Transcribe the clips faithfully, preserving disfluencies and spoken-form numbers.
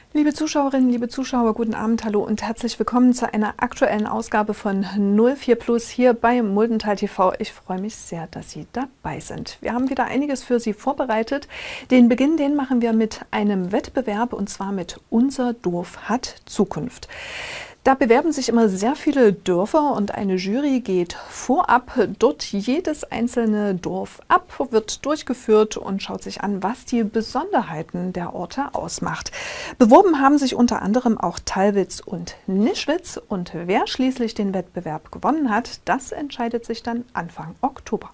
Liebe Zuschauerinnen, liebe Zuschauer, guten Abend, hallo und herzlich willkommen zu einer aktuellen Ausgabe von null vier Plus hier bei Muldental T V. Ich freue mich sehr, dass Sie dabei sind. Wir haben wieder einiges für Sie vorbereitet. Den Beginn, den machen wir mit einem Wettbewerb und zwar mit Unser Dorf hat Zukunft. Da bewerben sich immer sehr viele Dörfer und eine Jury geht vorab dort jedes einzelne Dorf ab, wird durchgeführt und schaut sich an, was die Besonderheiten der Orte ausmacht. Beworben haben sich unter anderem auch Tallwitz und Nischwitz und wer schließlich den Wettbewerb gewonnen hat, das entscheidet sich dann Anfang Oktober.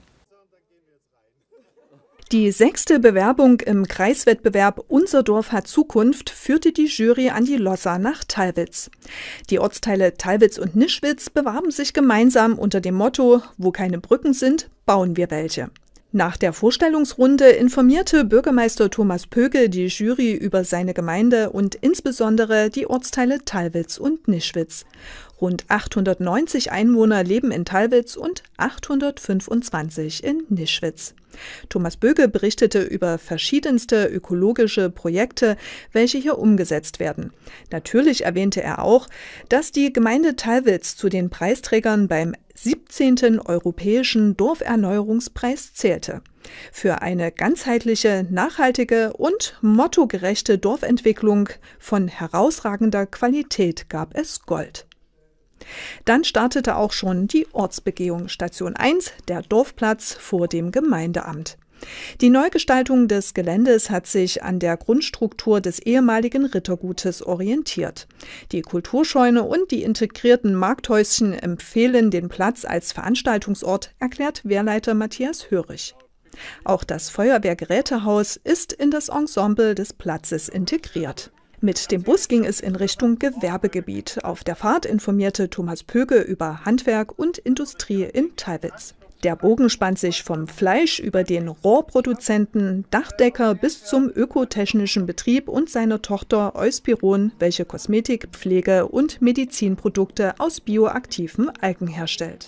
Die sechste Bewerbung im Kreiswettbewerb Unser Dorf hat Zukunft führte die Jury an die Lossa nach Tallwitz. Die Ortsteile Tallwitz und Nischwitz bewarben sich gemeinsam unter dem Motto: Wo keine Brücken sind, bauen wir welche. Nach der Vorstellungsrunde informierte Bürgermeister Thomas Pöge die Jury über seine Gemeinde und insbesondere die Ortsteile Tallwitz und Nischwitz. Rund achthundertneunzig Einwohner leben in Tallwitz und achthundertfünfundzwanzig in Nischwitz. Thomas Böge berichtete über verschiedenste ökologische Projekte, welche hier umgesetzt werden. Natürlich erwähnte er auch, dass die Gemeinde Tallwitz zu den Preisträgern beim siebzehnten Europäischen Dorferneuerungspreis zählte. Für eine ganzheitliche, nachhaltige und mottogerechte Dorfentwicklung von herausragender Qualität gab es Gold. Dann startete auch schon die Ortsbegehung. Station eins, der Dorfplatz vor dem Gemeindeamt. Die Neugestaltung des Geländes hat sich an der Grundstruktur des ehemaligen Rittergutes orientiert. Die Kulturscheune und die integrierten Markthäuschen empfehlen den Platz als Veranstaltungsort, erklärt Wehrleiter Matthias Hörig. Auch das Feuerwehrgerätehaus ist in das Ensemble des Platzes integriert. Mit dem Bus ging es in Richtung Gewerbegebiet. Auf der Fahrt informierte Thomas Pöge über Handwerk und Industrie in Tallwitz. Der Bogen spannt sich vom Fleisch über den Rohrproduzenten, Dachdecker bis zum ökotechnischen Betrieb und seiner Tochter Euspiron, welche Kosmetik, Pflege und Medizinprodukte aus bioaktiven Algen herstellt.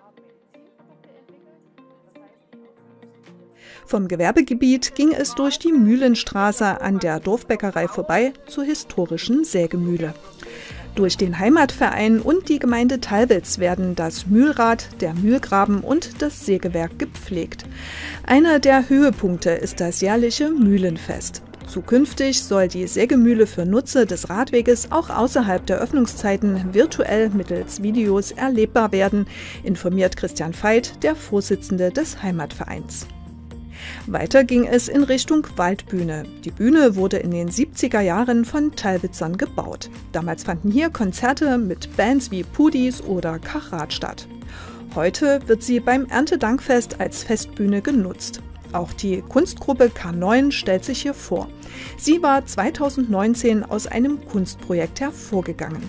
Vom Gewerbegebiet ging es durch die Mühlenstraße an der Dorfbäckerei vorbei zur historischen Sägemühle. Durch den Heimatverein und die Gemeinde Tallwitz werden das Mühlrad, der Mühlgraben und das Sägewerk gepflegt. Einer der Höhepunkte ist das jährliche Mühlenfest. Zukünftig soll die Sägemühle für Nutzer des Radweges auch außerhalb der Öffnungszeiten virtuell mittels Videos erlebbar werden, informiert Christian Veit, der Vorsitzende des Heimatvereins. Weiter ging es in Richtung Waldbühne. Die Bühne wurde in den siebziger Jahren von Tallwitzern gebaut. Damals fanden hier Konzerte mit Bands wie Pudis oder Karat statt. Heute wird sie beim Erntedankfest als Festbühne genutzt. Auch die Kunstgruppe K neun stellt sich hier vor. Sie war zweitausendneunzehn aus einem Kunstprojekt hervorgegangen.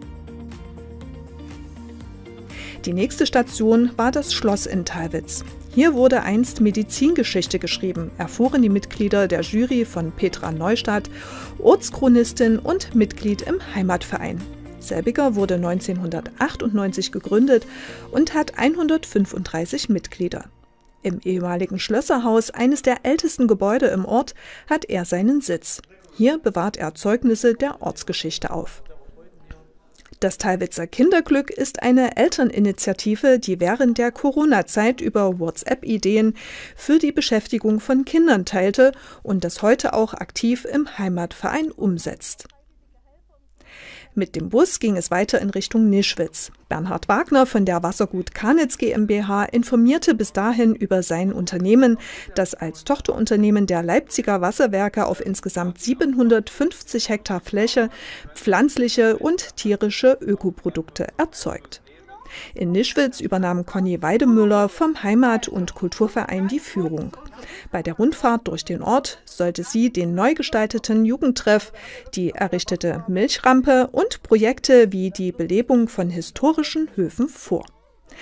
Die nächste Station war das Schloss in Tallwitz. Hier wurde einst Medizingeschichte geschrieben, erfuhren die Mitglieder der Jury von Petra Neustadt, Ortschronistin und Mitglied im Heimatverein. Selbiger wurde neunzehnhundertachtundneunzig gegründet und hat hundertfünfunddreißig Mitglieder. Im ehemaligen Schlösserhaus, eines der ältesten Gebäude im Ort, hat er seinen Sitz. Hier bewahrt er Zeugnisse der Ortsgeschichte auf. Das Tallwitzer Kinderglück ist eine Elterninitiative, die während der Corona-Zeit über WhatsApp Ideen für die Beschäftigung von Kindern teilte und das heute auch aktiv im Heimatverein umsetzt. Mit dem Bus ging es weiter in Richtung Nischwitz. Bernhard Wagner von der Wassergut Karnitz GmbH informierte bis dahin über sein Unternehmen, das als Tochterunternehmen der Leipziger Wasserwerke auf insgesamt siebenhundertfünfzig Hektar Fläche pflanzliche und tierische Ökoprodukte erzeugt. In Nischwitz übernahm Conny Weidemüller vom Heimat- und Kulturverein die Führung. Bei der Rundfahrt durch den Ort sollte sie den neu gestalteten Jugendtreff, die errichtete Milchrampe und Projekte wie die Belebung von historischen Höfen vor.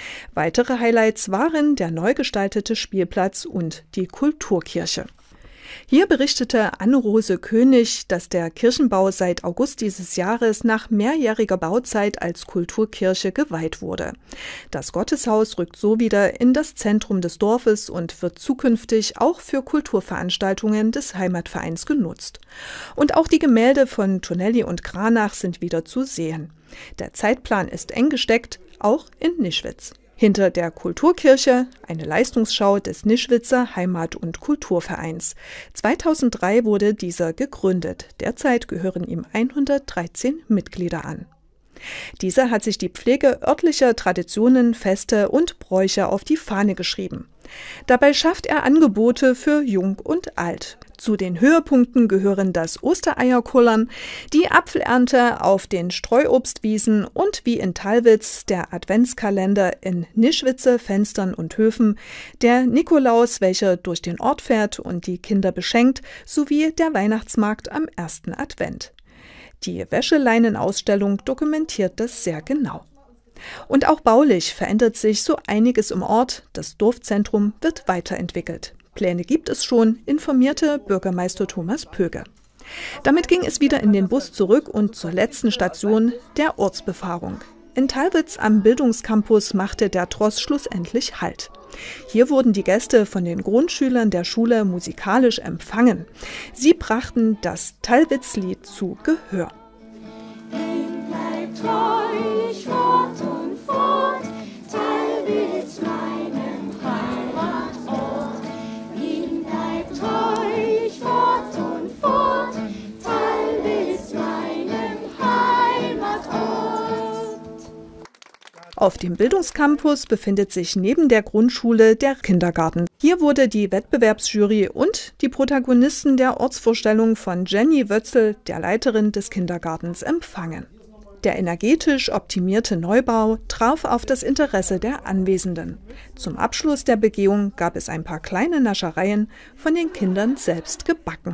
Weitere Highlights waren der neu gestaltete Spielplatz und die Kulturkirche. Hier berichtete Anne-Rose König, dass der Kirchenbau seit August dieses Jahres nach mehrjähriger Bauzeit als Kulturkirche geweiht wurde. Das Gotteshaus rückt so wieder in das Zentrum des Dorfes und wird zukünftig auch für Kulturveranstaltungen des Heimatvereins genutzt. Und auch die Gemälde von Tonelli und Kranach sind wieder zu sehen. Der Zeitplan ist eng gesteckt, auch in Nischwitz. Hinter der Kulturkirche eine Leistungsschau des Nischwitzer Heimat- und Kulturvereins. zweitausenddrei wurde dieser gegründet. Derzeit gehören ihm hundertdreizehn Mitglieder an. Dieser hat sich die Pflege örtlicher Traditionen, Feste und Bräuche auf die Fahne geschrieben. Dabei schafft er Angebote für Jung und Alt. Zu den Höhepunkten gehören das Ostereierkullern, die Apfelernte auf den Streuobstwiesen und wie in Thalwitz der Adventskalender in Nischwitzer Fenstern und Höfen, der Nikolaus, welcher durch den Ort fährt und die Kinder beschenkt, sowie der Weihnachtsmarkt am ersten Advent. Die Wäscheleinen-Ausstellung dokumentiert das sehr genau. Und auch baulich verändert sich so einiges im Ort. Das Dorfzentrum wird weiterentwickelt. Pläne gibt es schon, informierte Bürgermeister Thomas Pöge. Damit ging es wieder in den Bus zurück und zur letzten Station, der Ortsbefahrung. In Thalwitz am Bildungscampus machte der Tross schlussendlich Halt. Hier wurden die Gäste von den Grundschülern der Schule musikalisch empfangen. Sie brachten das Thalwitz-Lied zu Gehör. Ihm bleibt treu, ich fort und fort, Thalwitz meinem Heimatort. Ihm bleibt treu, ich fort und fort, Thalwitz meinem Heimatort. Auf dem Bildungscampus befindet sich neben der Grundschule der Kindergarten. Hier wurde die Wettbewerbsjury und die Protagonisten der Ortsvorstellung von Jenny Wötzel, der Leiterin des Kindergartens, empfangen. Der energetisch optimierte Neubau traf auf das Interesse der Anwesenden. Zum Abschluss der Begehung gab es ein paar kleine Naschereien, von den Kindern selbst gebacken.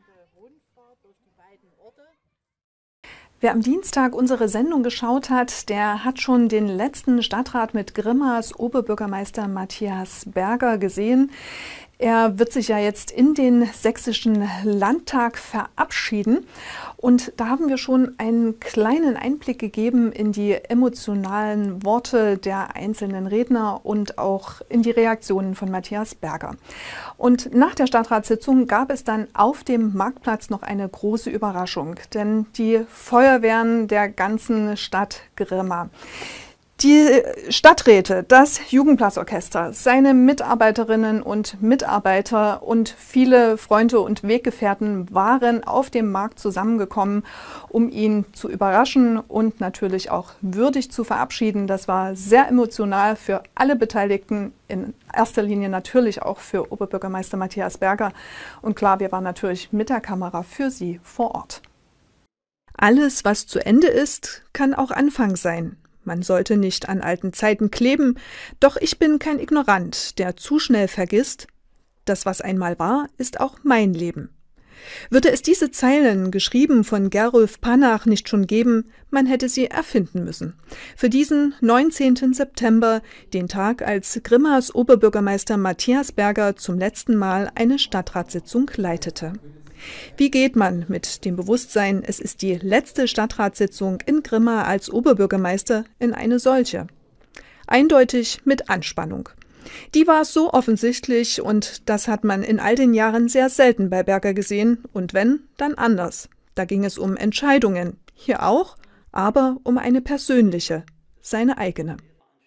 Wer am Dienstag unsere Sendung geschaut hat, der hat schon den letzten Stadtrat mit Grimmas Oberbürgermeister Matthias Berger gesehen. Er wird sich ja jetzt in den sächsischen Landtag verabschieden. Und da haben wir schon einen kleinen Einblick gegeben in die emotionalen Worte der einzelnen Redner und auch in die Reaktionen von Matthias Berger. Und nach der Stadtratssitzung gab es dann auf dem Marktplatz noch eine große Überraschung, denn die Feuerwehren der ganzen Stadt Grimma, die Stadträte, das Jugendblasorchester, seine Mitarbeiterinnen und Mitarbeiter und viele Freunde und Weggefährten waren auf dem Markt zusammengekommen, um ihn zu überraschen und natürlich auch würdig zu verabschieden. Das war sehr emotional für alle Beteiligten, in erster Linie natürlich auch für Oberbürgermeister Matthias Berger. Und klar, wir waren natürlich mit der Kamera für Sie vor Ort. Alles, was zu Ende ist, kann auch Anfang sein. Man sollte nicht an alten Zeiten kleben, doch ich bin kein Ignorant, der zu schnell vergisst, das, was einmal war, ist auch mein Leben. Würde es diese Zeilen, geschrieben von Gerulf Panach, nicht schon geben, man hätte sie erfinden müssen. Für diesen neunzehnten September, den Tag, als Grimmas Oberbürgermeister Matthias Berger zum letzten Mal eine Stadtratssitzung leitete. Wie geht man mit dem Bewusstsein, es ist die letzte Stadtratssitzung in Grimma als Oberbürgermeister, in eine solche? Eindeutig mit Anspannung. Die war so offensichtlich und das hat man in all den Jahren sehr selten bei Berger gesehen und wenn, dann anders. Da ging es um Entscheidungen, hier auch, aber um eine persönliche, seine eigene.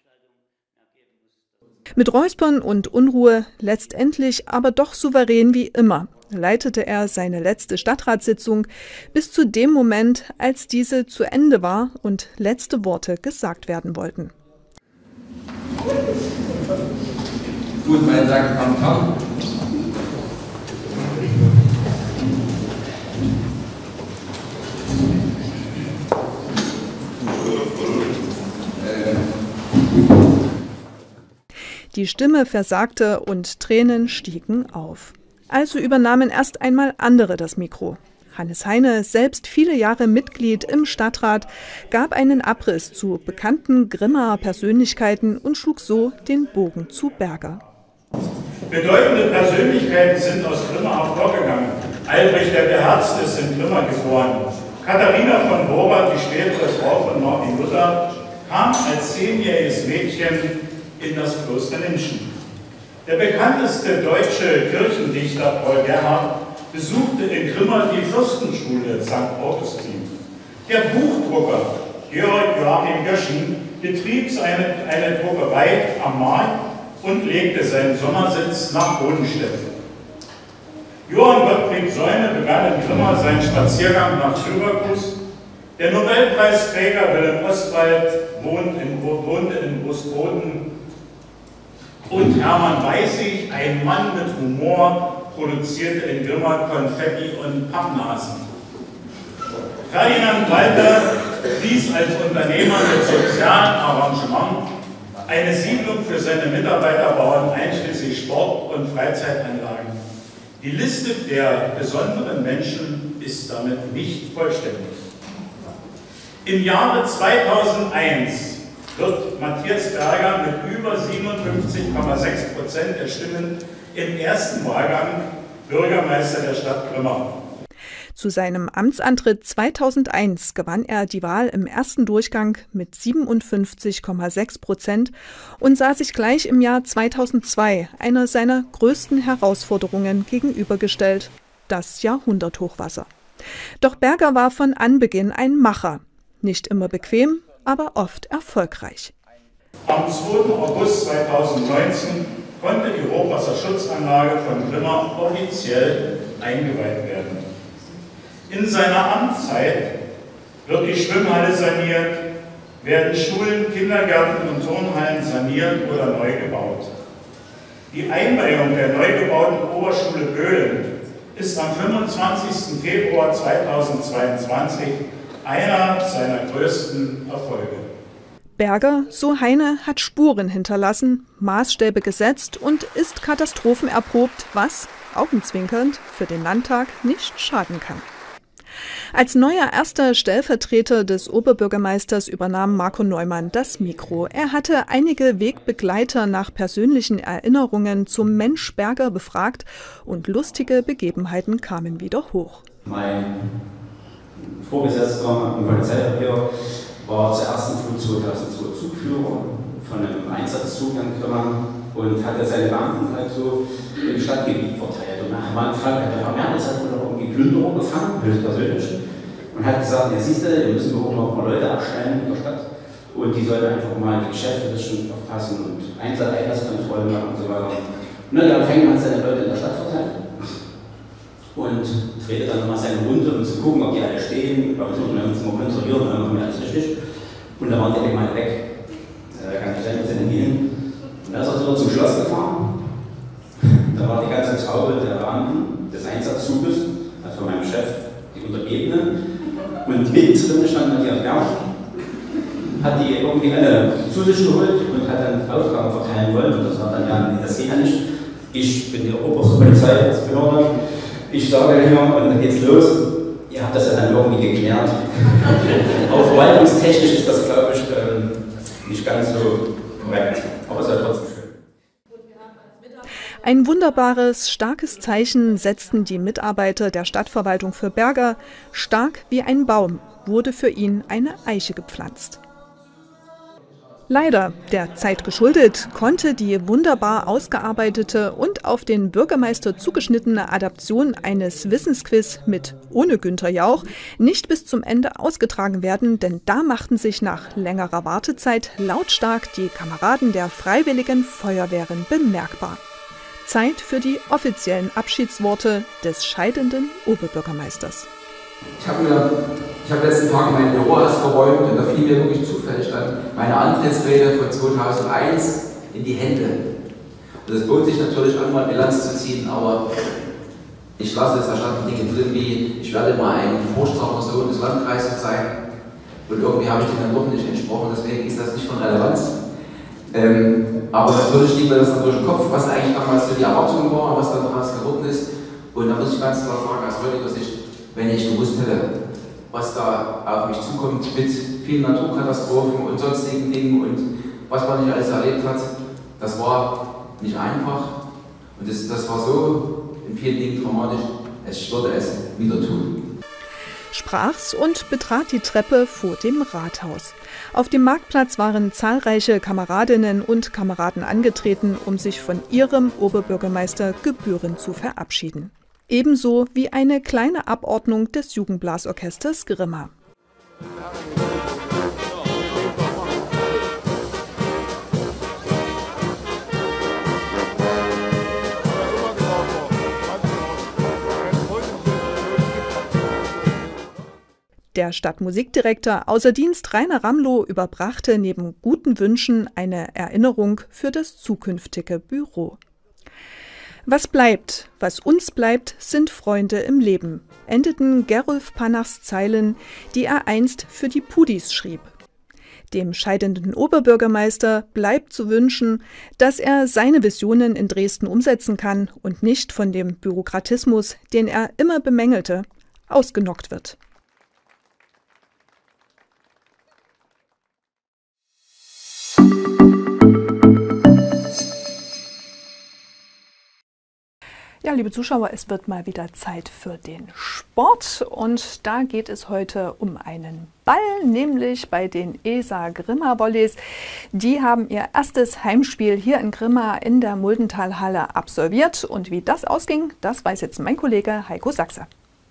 Mit Räuspern und Unruhe, letztendlich aber doch souverän wie immer, leitete er seine letzte Stadtratssitzung bis zu dem Moment, als diese zu Ende war und letzte Worte gesagt werden wollten. Gut, meine sehr geehrten Damen und Herren. Die Stimme versagte und Tränen stiegen auf. Also übernahmen erst einmal andere das Mikro. Hannes Heine, selbst viele Jahre Mitglied im Stadtrat, gab einen Abriss zu bekannten Grimmaer Persönlichkeiten und schlug so den Bogen zu Berger. Bedeutende Persönlichkeiten sind aus Grimma hervorgegangen. Albrecht der Beherzte ist in Grimma geboren. Katharina von Borbert, die spätere Frau von Martin Luther, kam als zehnjähriges Mädchen in das Kloster Nünchen. Der bekannteste deutsche Kirchendichter Paul Gerhardt besuchte in Grimma die Fürstenschule Sankt Augustin. Der Buchdrucker Georg Joachim Göschen betrieb seine, eine Druckerei am Markt und legte seinen Sommersitz nach Bodenstedt. Johann Gottfried Säune begann in Grimma seinen Spaziergang nach Syrakus. Der Nobelpreisträger Wilhelm Ostwald wohnt in, wohnte in Großboden. Und Hermann Weißig, ein Mann mit Humor, produzierte in Grimma Konfetti und Pappnasen. Ferdinand Walter ließ als Unternehmer mit sozialem Arrangement eine Siedlung für seine Mitarbeiter bauen, einschließlich Sport- und Freizeitanlagen. Die Liste der besonderen Menschen ist damit nicht vollständig. Im Jahre zweitausendeins wird Matthias Berger mit über siebenundfünfzig Komma sechs Prozent der Stimmen im ersten Wahlgang Bürgermeister der Stadt Grimma. Zu seinem Amtsantritt zweitausendeins gewann er die Wahl im ersten Durchgang mit siebenundfünfzig Komma sechs Prozent und sah sich gleich im Jahr zweitausendzwei einer seiner größten Herausforderungen gegenübergestellt: das Jahrhunderthochwasser. Doch Berger war von Anbeginn ein Macher. Nicht immer bequem, aber oft erfolgreich. Am zweiten August zweitausendneunzehn konnte die Hochwasserschutzanlage von Grimma offiziell eingeweiht werden. In seiner Amtszeit wird die Schwimmhalle saniert, werden Schulen, Kindergärten und Turnhallen saniert oder neu gebaut. Die Einweihung der neu gebauten Oberschule Böhlen ist am fünfundzwanzigsten Februar zweitausendzweiundzwanzig einer seiner größten Erfolge. Berger, so Heine, hat Spuren hinterlassen, Maßstäbe gesetzt und ist katastrophenerprobt, was, augenzwinkernd, für den Landtag nicht schaden kann. Als neuer erster Stellvertreter des Oberbürgermeisters übernahm Marco Neumann das Mikro. Er hatte einige Wegbegleiter nach persönlichen Erinnerungen zum Mensch Berger befragt und lustige Begebenheiten kamen wieder hoch. Mein Vorgesetzter im Polizeirevier war zur ersten Flut zweitausendzwei Zugführer von einem Einsatzzug in Grimma und hatte seine Beamten halt so im Stadtgebiet verteilt. Und nach meinem Fall hat der Herr Merz hat wohl noch irgendwie Plünderer gefangen, höchstpersönlich, und hat gesagt, ja siehst du, wir müssen wir auch noch mal Leute abstellen in der Stadt und die sollen einfach mal die Geschäfte ein bisschen aufpassen und Einlasskontrollen machen und so weiter. Und der Empfänger hat seine Leute in der Stadt verteilt und drehte dann nochmal seine Runde, um zu gucken, ob die alle stehen. Bei uns würden wir uns mal kontrollieren, dann machen wir alles richtig. Und dann waren die mal weg. Da kann ich dann jetzt in den hin. Und dann ist er sogar zum Schloss gefahren. Da war die ganze Traube der Beamten des Einsatzzuges, also von meinem Chef, die Untergebenen. Und mittendrin stand Matthias Berger, hat die irgendwie alle zu sich geholt und hat dann Aufgaben verteilen wollen. Und das war dann, ja, nee, das geht ja nicht. Ich bin die oberste Polizeiexperte. Ich sage hier, und dann geht's los. Ihr habt das ja dann irgendwie geklärt. Aber verwaltungstechnisch ist das, glaube ich, ähm, nicht ganz so korrekt. Aber es ist ja trotzdem schön. Ein wunderbares, starkes Zeichen setzten die Mitarbeiter der Stadtverwaltung für Berger. Stark wie ein Baum wurde für ihn eine Eiche gepflanzt. Leider, der Zeit geschuldet, konnte die wunderbar ausgearbeitete und auf den Bürgermeister zugeschnittene Adaption eines Wissensquiz mit ohne Günther Jauch nicht bis zum Ende ausgetragen werden, denn da machten sich nach längerer Wartezeit lautstark die Kameraden der Freiwilligen Feuerwehren bemerkbar. Zeit für die offiziellen Abschiedsworte des scheidenden Oberbürgermeisters. Ich habe mir, ich habe letzten Tag mein Büro ausgeräumt und da fiel mir wirklich zufällig dann meine Antrittsrede von zweitausendeins in die Hände. Und es bot sich natürlich an, mal Bilanz zu ziehen, aber ich lasse es, da standen Dinge drin wie, ich werde mal ein furchtsamer Sohn des Landkreises sein und irgendwie habe ich dem dann doch nicht entsprochen, deswegen ist das nicht von Relevanz. Ähm, aber natürlich liegt mir das dann durch den Kopf, was eigentlich damals so die Erwartung war, was dann daraus geworden ist. Und da muss ich ganz klar sagen, aus heutiger Sicht, wenn ich gewusst hätte, was da auf mich zukommt mit vielen Naturkatastrophen und sonstigen Dingen und was man nicht alles erlebt hat, das war nicht einfach. Und das, das war so in vielen Dingen dramatisch, ich würde es wieder tun. Sprach's und betrat die Treppe vor dem Rathaus. Auf dem Marktplatz waren zahlreiche Kameradinnen und Kameraden angetreten, um sich von ihrem Oberbürgermeister gebührend zu verabschieden. Ebenso wie eine kleine Abordnung des Jugendblasorchesters Grimma. Der Stadtmusikdirektor außer Dienst Rainer Ramlow überbrachte neben guten Wünschen eine Erinnerung für das zukünftige Büro. Was bleibt, was uns bleibt, sind Freunde im Leben, endeten Gerulf Panachs Zeilen, die er einst für die Pudis schrieb. Dem scheidenden Oberbürgermeister bleibt zu wünschen, dass er seine Visionen in Dresden umsetzen kann und nicht von dem Bürokratismus, den er immer bemängelte, ausgenockt wird. Ja, liebe Zuschauer, es wird mal wieder Zeit für den Sport und da geht es heute um einen Ball, nämlich bei den E S A Grimma Volleys. Die haben ihr erstes Heimspiel hier in Grimma in der Muldentalhalle absolviert und wie das ausging, das weiß jetzt mein Kollege Heiko Sachse.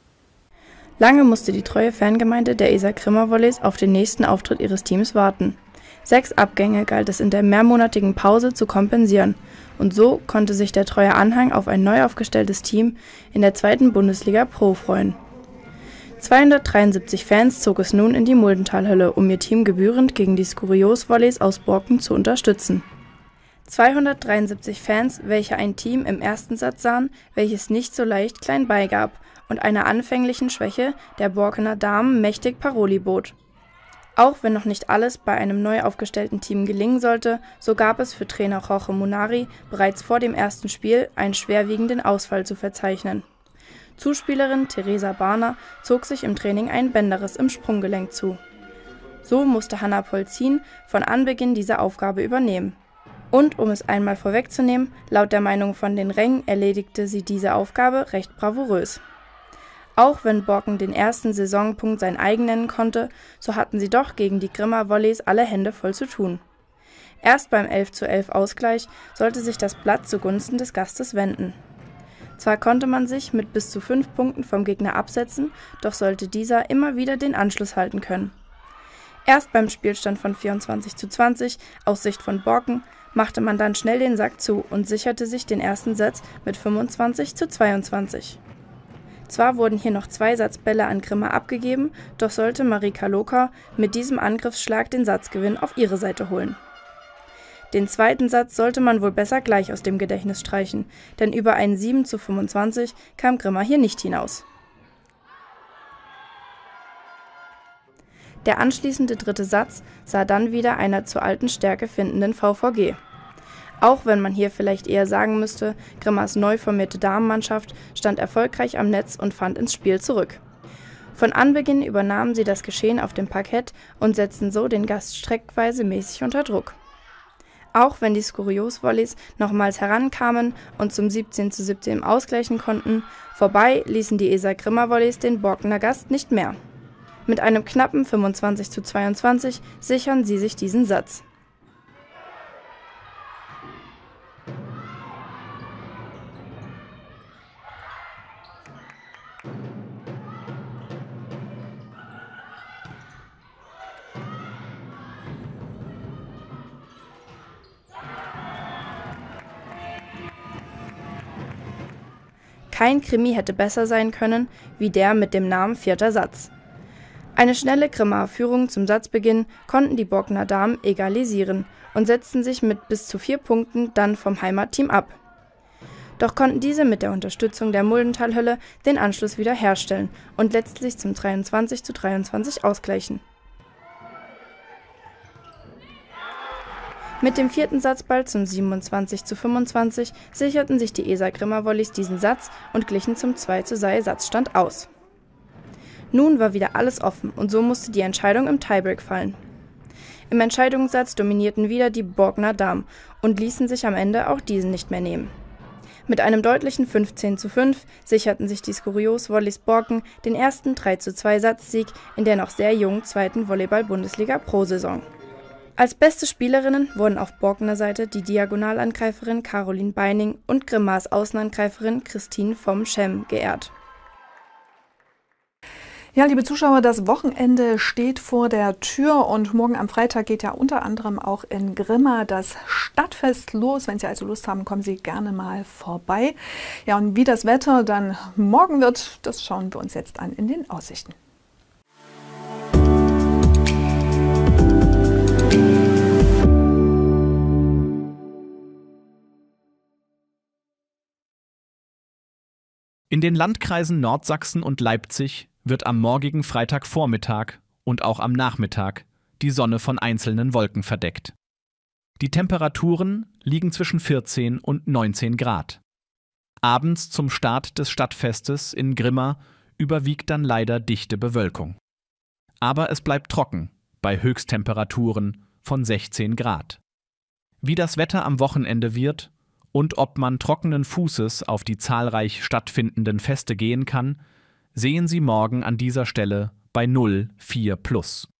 Lange musste die treue Fangemeinde der E S A Grimma Volleys auf den nächsten Auftritt ihres Teams warten. Sechs Abgänge galt es in der mehrmonatigen Pause zu kompensieren. Und so konnte sich der treue Anhang auf ein neu aufgestelltes Team in der zweiten Bundesliga Pro freuen. zweihundertdreiundsiebzig Fans zog es nun in die Muldentalhölle, um ihr Team gebührend gegen die Skurios Volleys aus Borken zu unterstützen. zweihundertdreiundsiebzig Fans, welche ein Team im ersten Satz sahen, welches nicht so leicht klein beigab und einer anfänglichen Schwäche der Borkener Damen mächtig Paroli bot. Auch wenn noch nicht alles bei einem neu aufgestellten Team gelingen sollte, so gab es für Trainer Jorge Munari bereits vor dem ersten Spiel einen schwerwiegenden Ausfall zu verzeichnen. Zuspielerin Theresa Barner zog sich im Training ein Bänderriss im Sprunggelenk zu. So musste Hanna Polzin von Anbeginn diese Aufgabe übernehmen. Und um es einmal vorwegzunehmen, laut der Meinung von den Rängen erledigte sie diese Aufgabe recht bravourös. Auch wenn Borken den ersten Saisonpunkt sein eigen nennen konnte, so hatten sie doch gegen die Grimma Volleys alle Hände voll zu tun. Erst beim elf zu elf Ausgleich sollte sich das Blatt zugunsten des Gastes wenden. Zwar konnte man sich mit bis zu fünf Punkten vom Gegner absetzen, doch sollte dieser immer wieder den Anschluss halten können. Erst beim Spielstand von vierundzwanzig zu zwanzig aus Sicht von Borken machte man dann schnell den Sack zu und sicherte sich den ersten Satz mit fünfundzwanzig zu zweiundzwanzig. Zwar wurden hier noch zwei Satzbälle an Grimma abgegeben, doch sollte Marika Loka mit diesem Angriffsschlag den Satzgewinn auf ihre Seite holen. Den zweiten Satz sollte man wohl besser gleich aus dem Gedächtnis streichen, denn über einen sieben zu fünfundzwanzig kam Grimma hier nicht hinaus. Der anschließende dritte Satz sah dann wieder einer zur alten Stärke findenden V V G. Auch wenn man hier vielleicht eher sagen müsste, Grimmas neu formierte Damenmannschaft stand erfolgreich am Netz und fand ins Spiel zurück. Von Anbeginn übernahmen sie das Geschehen auf dem Parkett und setzten so den Gast streckenweise mäßig unter Druck. Auch wenn die Skurios Volleys nochmals herankamen und zum siebzehn zu siebzehn ausgleichen konnten, vorbei ließen die E S A Grimma Volleys den Borkener Gast nicht mehr. Mit einem knappen fünfundzwanzig zu zweiundzwanzig sichern sie sich diesen Satz. Kein Krimi hätte besser sein können, wie der mit dem Namen Vierter Satz. Eine schnelle Grimmaer Führung zum Satzbeginn konnten die Borkener Damen egalisieren und setzten sich mit bis zu vier Punkten dann vom Heimatteam ab. Doch konnten diese mit der Unterstützung der Muldentalhölle den Anschluss wieder herstellen und letztlich zum dreiundzwanzig zu dreiundzwanzig ausgleichen. Mit dem vierten Satzball zum siebenundzwanzig zu fünfundzwanzig sicherten sich die E S A Grimma Volleys diesen Satz und glichen zum zwei zu zwei Satzstand aus. Nun war wieder alles offen und so musste die Entscheidung im Tiebreak fallen. Im Entscheidungssatz dominierten wieder die Borkener Damen und ließen sich am Ende auch diesen nicht mehr nehmen. Mit einem deutlichen fünfzehn zu fünf sicherten sich die Skurios Volleys Borken den ersten drei zu zwei Satzsieg in der noch sehr jungen zweiten Volleyball-Bundesliga-Pro-Saison. Als beste Spielerinnen wurden auf Borkener Seite die Diagonalangreiferin Caroline Beining und Grimmas Außenangreiferin Christine vom Schem geehrt. Ja, liebe Zuschauer, das Wochenende steht vor der Tür und morgen am Freitag geht ja unter anderem auch in Grimma das Stadtfest los. Wenn Sie also Lust haben, kommen Sie gerne mal vorbei. Ja, und wie das Wetter dann morgen wird, das schauen wir uns jetzt an in den Aussichten. In den Landkreisen Nordsachsen und Leipzig wird am morgigen Freitagvormittag und auch am Nachmittag die Sonne von einzelnen Wolken verdeckt. Die Temperaturen liegen zwischen vierzehn und neunzehn Grad. Abends zum Start des Stadtfestes in Grimma überwiegt dann leider dichte Bewölkung. Aber es bleibt trocken bei Höchsttemperaturen von sechzehn Grad. Wie das Wetter am Wochenende wird und ob man trockenen Fußes auf die zahlreich stattfindenden Feste gehen kann, sehen Sie morgen an dieser Stelle bei null vier plus.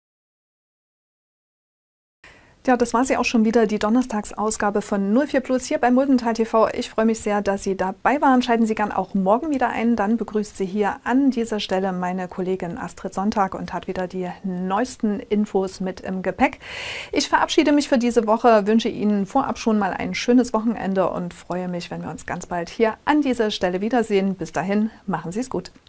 Ja, das war sie auch schon wieder, die Donnerstagsausgabe von null vier plus hier bei Muldental T V. Ich freue mich sehr, dass Sie dabei waren. Schalten Sie gern auch morgen wieder ein. Dann begrüßt Sie hier an dieser Stelle meine Kollegin Astrid Sonntag und hat wieder die neuesten Infos mit im Gepäck. Ich verabschiede mich für diese Woche, wünsche Ihnen vorab schon mal ein schönes Wochenende und freue mich, wenn wir uns ganz bald hier an dieser Stelle wiedersehen. Bis dahin, machen Sie es gut.